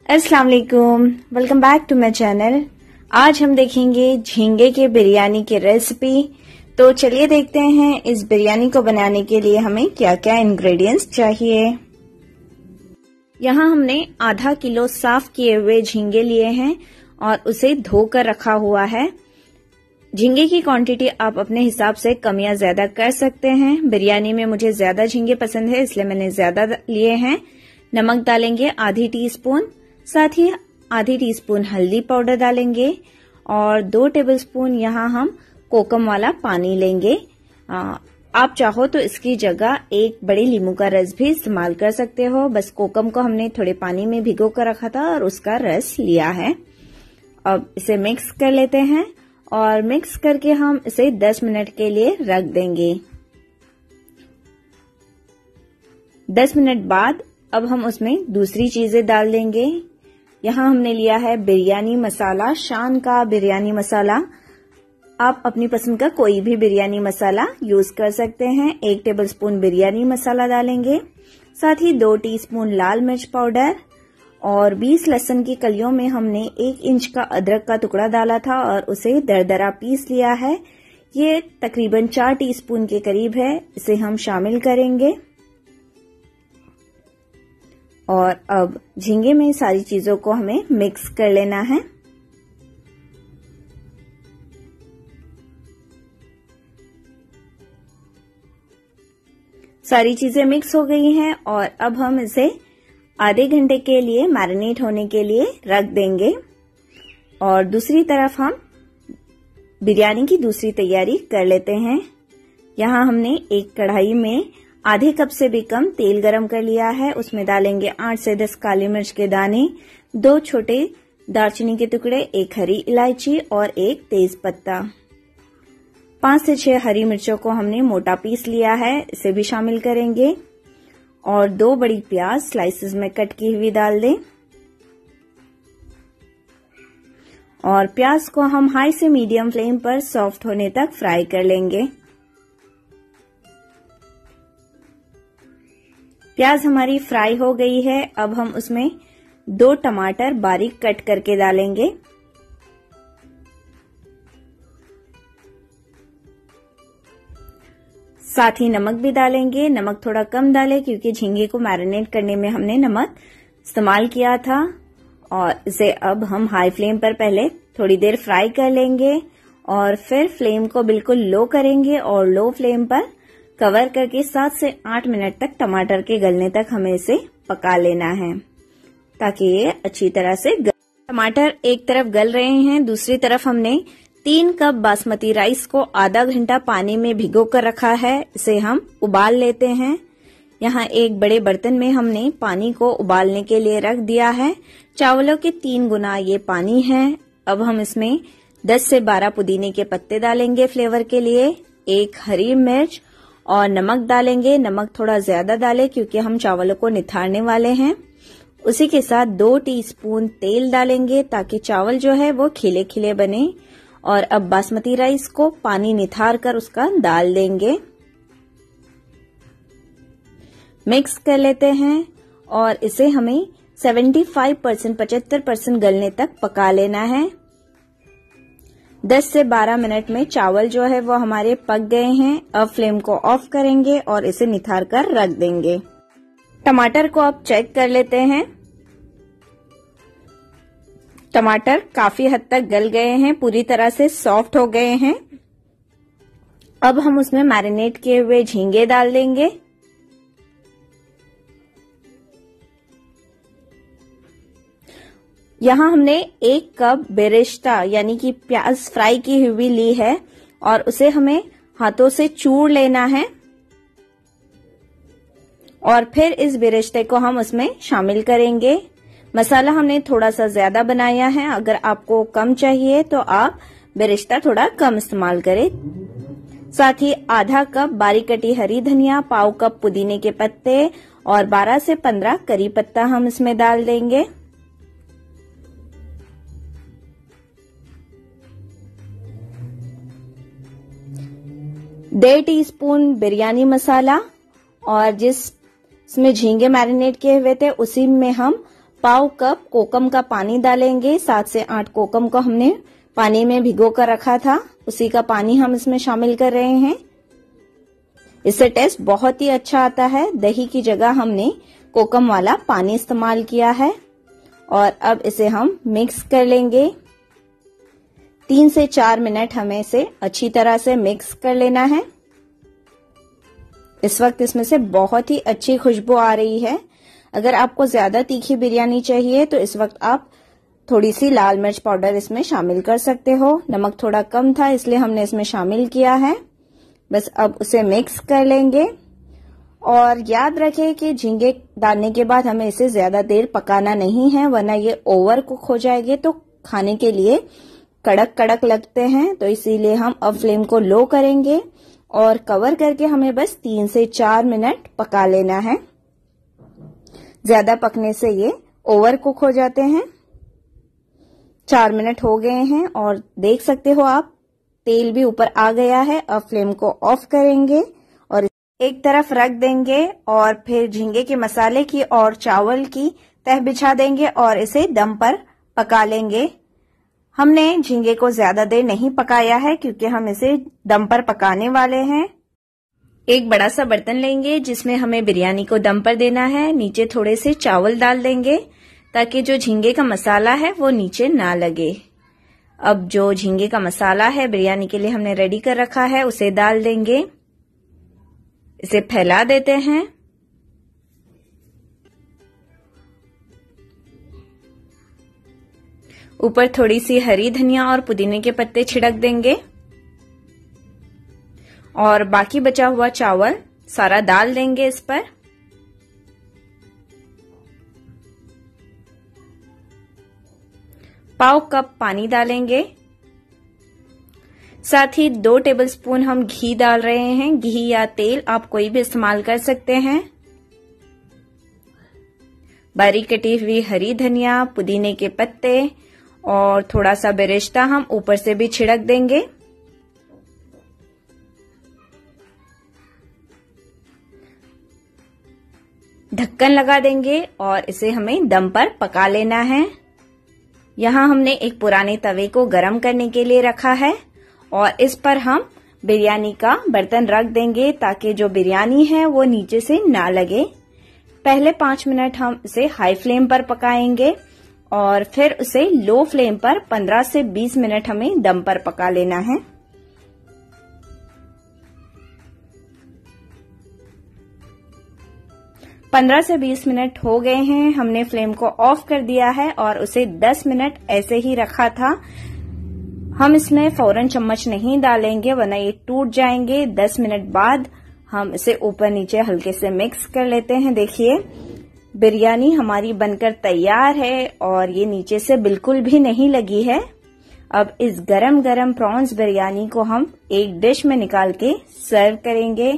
अस्सलाम वालेकुम, welcome back to my channel. आज हम देखेंगे झींगे के बिरयानी की रेसिपी। तो चलिए देखते हैं इस बिरयानी को बनाने के लिए हमें क्या क्या इंग्रेडिएंट्स चाहिए। यहाँ हमने आधा किलो साफ किए हुए झींगे लिए हैं और उसे धोकर रखा हुआ है। झींगे की क्वांटिटी आप अपने हिसाब से कम या ज्यादा कर सकते हैं। बिरयानी में मुझे ज्यादा झींगे पसंद है इसलिए मैंने ज्यादा लिए हैं। नमक डालेंगे आधी टीस्पून, साथ ही आधी टीस्पून हल्दी पाउडर डालेंगे और 2 टेबलस्पून यहाँ हम कोकम वाला पानी लेंगे। आप चाहो तो इसकी जगह एक बड़े नींबू का रस भी इस्तेमाल कर सकते हो। बस कोकम को हमने थोड़े पानी में भिगो कर रखा था और उसका रस लिया है। अब इसे मिक्स कर लेते हैं और मिक्स करके हम इसे 10 मिनट के लिए रख देंगे। 10 मिनट बाद अब हम उसमें दूसरी चीजें डाल देंगे। यहाँ हमने लिया है बिरयानी मसाला, शान का बिरयानी मसाला। आप अपनी पसंद का कोई भी बिरयानी मसाला यूज कर सकते हैं। 1 टेबलस्पून बिरयानी मसाला डालेंगे, साथ ही 2 टीस्पून लाल मिर्च पाउडर और 20 लहसुन की कलियों में हमने 1 इंच का अदरक का टुकड़ा डाला था और उसे दरदरा पीस लिया है। ये तकरीबन 4 टीस्पून के करीब है। इसे हम शामिल करेंगे और अब झींगे में सारी चीजों को हमें मिक्स कर लेना है। सारी चीजें मिक्स हो गई हैं और अब हम इसे आधे घंटे के लिए मैरिनेट होने के लिए रख देंगे। और दूसरी तरफ हम बिरयानी की दूसरी तैयारी कर लेते हैं। यहाँ हमने एक कढ़ाई में आधे कप से भी कम तेल गरम कर लिया है। उसमें डालेंगे 8 से 10 काली मिर्च के दाने, 2 छोटे दालचीनी के टुकड़े, 1 हरी इलायची और 1 तेज पत्ता। 5 से 6 हरी मिर्चों को हमने मोटा पीस लिया है, इसे भी शामिल करेंगे। और 2 बड़ी प्याज स्लाइसेस में कट की हुई डाल दें और प्याज को हम हाई से मीडियम फ्लेम पर सॉफ्ट होने तक फ्राई कर लेंगे। प्याज हमारी फ्राई हो गई है। अब हम उसमें 2 टमाटर बारीक कट करके डालेंगे। साथ ही नमक भी डालेंगे। नमक थोड़ा कम डालें क्योंकि झींगे को मैरिनेट करने में हमने नमक इस्तेमाल किया था। और इसे अब हम हाई फ्लेम पर पहले थोड़ी देर फ्राई कर लेंगे और फिर फ्लेम को बिल्कुल लो करेंगे और लो फ्लेम पर कवर करके 7 से 8 मिनट तक टमाटर के गलने तक हमें इसे पका लेना है ताकि ये अच्छी तरह से टमाटर एक तरफ गल रहे हैं, दूसरी तरफ हमने 3 कप बासमती राइस को आधा घंटा पानी में भिगो कर रखा है। इसे हम उबाल लेते हैं। यहाँ एक बड़े बर्तन में हमने पानी को उबालने के लिए रख दिया है। चावलों के 3 गुना ये पानी है। अब हम इसमें 10 से 12 पुदीने के पत्ते डालेंगे फ्लेवर के लिए, 1 हरी मिर्च और नमक डालेंगे। नमक थोड़ा ज्यादा डालें क्योंकि हम चावलों को निथारने वाले हैं। उसी के साथ 2 टीस्पून तेल डालेंगे ताकि चावल जो है वो खिले खिले बने। और अब बासमती राइस को पानी निथार कर उसका डाल देंगे। मिक्स कर लेते हैं और इसे हमें 75% गलने तक पका लेना है। 10 से 12 मिनट में चावल जो है वो हमारे पक गए हैं। अब फ्लेम को ऑफ करेंगे और इसे निथार कर रख देंगे। टमाटर को अब चेक कर लेते हैं। टमाटर काफी हद तक गल गए हैं, पूरी तरह से सॉफ्ट हो गए हैं। अब हम उसमें मैरिनेट किए हुए झींगे डाल देंगे। यहाँ हमने 1 कप बेरेस्ता यानी कि प्याज फ्राई की हुई ली है और उसे हमें हाथों से चूर लेना है और फिर इस बेरेस्ते को हम उसमें शामिल करेंगे। मसाला हमने थोड़ा सा ज्यादा बनाया है, अगर आपको कम चाहिए तो आप बेरेस्ता थोड़ा कम इस्तेमाल करें। साथ ही आधा कप बारीक कटी हरी धनिया, पाव कप पुदीने के पत्ते और 12 से 15 करी पत्ता हम इसमें डाल देंगे। 1.5 टीस्पून बिरयानी मसाला और जिसमें झींगे मैरिनेट किए हुए थे उसी में हम पाव कप कोकम का पानी डालेंगे। 7 से 8 कोकम को हमने पानी में भिगो कर रखा था, उसी का पानी हम इसमें शामिल कर रहे हैं। इससे टेस्ट बहुत ही अच्छा आता है। दही की जगह हमने कोकम वाला पानी इस्तेमाल किया है और अब इसे हम मिक्स कर लेंगे। 3 से 4 मिनट हमें इसे अच्छी तरह से मिक्स कर लेना है। इस वक्त इसमें से बहुत ही अच्छी खुशबू आ रही है। अगर आपको ज्यादा तीखी बिरयानी चाहिए तो इस वक्त आप थोड़ी सी लाल मिर्च पाउडर इसमें शामिल कर सकते हो। नमक थोड़ा कम था इसलिए हमने इसमें शामिल किया है। बस अब उसे मिक्स कर लेंगे और याद रखें कि झींगे डालने के बाद हमें इसे ज्यादा देर पकाना नहीं है, वरना ये ओवर कुक हो जाएंगे तो खाने के लिए कड़क कड़क लगते हैं। तो इसीलिए हम अब फ्लेम को लो करेंगे और कवर करके हमें बस 3 से 4 मिनट पका लेना है। ज्यादा पकने से ये ओवर कुक हो जाते हैं। 4 मिनट हो गए हैं और देख सकते हो आप तेल भी ऊपर आ गया है। अब फ्लेम को ऑफ करेंगे और एक तरफ रख देंगे और फिर झींगे के मसाले की और चावल की तह बिछा देंगे और इसे दम पर पका लेंगे। हमने झींगे को ज्यादा देर नहीं पकाया है क्योंकि हम इसे दम पर पकाने वाले हैं। एक बड़ा सा बर्तन लेंगे जिसमें हमें बिरयानी को दम पर देना है। नीचे थोड़े से चावल डाल देंगे ताकि जो झींगे का मसाला है वो नीचे ना लगे। अब जो झींगे का मसाला है बिरयानी के लिए हमने रेडी कर रखा है उसे डाल देंगे। इसे फैला देते हैं। ऊपर थोड़ी सी हरी धनिया और पुदीने के पत्ते छिड़क देंगे और बाकी बचा हुआ चावल सारा डाल देंगे इस पर। पाव कप पानी डालेंगे। साथ ही 2 टेबलस्पून हम घी डाल रहे हैं। घी या तेल आप कोई भी इस्तेमाल कर सकते हैं। बारीक कटी हुई हरी धनिया, पुदीने के पत्ते और थोड़ा सा बेरेस्ता हम ऊपर से भी छिड़क देंगे। ढक्कन लगा देंगे और इसे हमें दम पर पका लेना है। यहाँ हमने एक पुराने तवे को गरम करने के लिए रखा है और इस पर हम बिरयानी का बर्तन रख देंगे ताकि जो बिरयानी है वो नीचे से ना लगे। पहले 5 मिनट हम इसे हाई फ्लेम पर पकाएंगे और फिर उसे लो फ्लेम पर 15 से 20 मिनट हमें दम पर पका लेना है। पंद्रह से 20 मिनट हो गए हैं। हमने फ्लेम को ऑफ कर दिया है और उसे 10 मिनट ऐसे ही रखा था। हम इसमें फौरन चम्मच नहीं डालेंगे वरना ये टूट जाएंगे। 10 मिनट बाद हम इसे ऊपर नीचे हल्के से मिक्स कर लेते हैं। देखिए बिरयानी हमारी बनकर तैयार है और ये नीचे से बिल्कुल भी नहीं लगी है। अब इस गरम गरम प्रॉन्स बिरयानी को हम एक डिश में निकाल के सर्व करेंगे।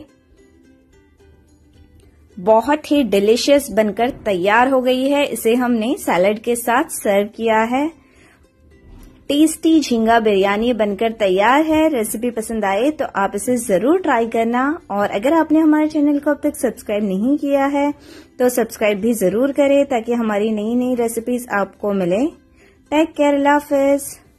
बहुत ही डिलीशियस बनकर तैयार हो गई है। इसे हमने सैलेड के साथ सर्व किया है। टेस्टी झींगा बिरयानी बनकर तैयार है। रेसिपी पसंद आए तो आप इसे जरूर ट्राई करना और अगर आपने हमारे चैनल को अब तक सब्सक्राइब नहीं किया है तो सब्सक्राइब भी जरूर करें ताकि हमारी नई नई रेसिपीज आपको मिले। टेक केयर, अल्लाह हाफिज।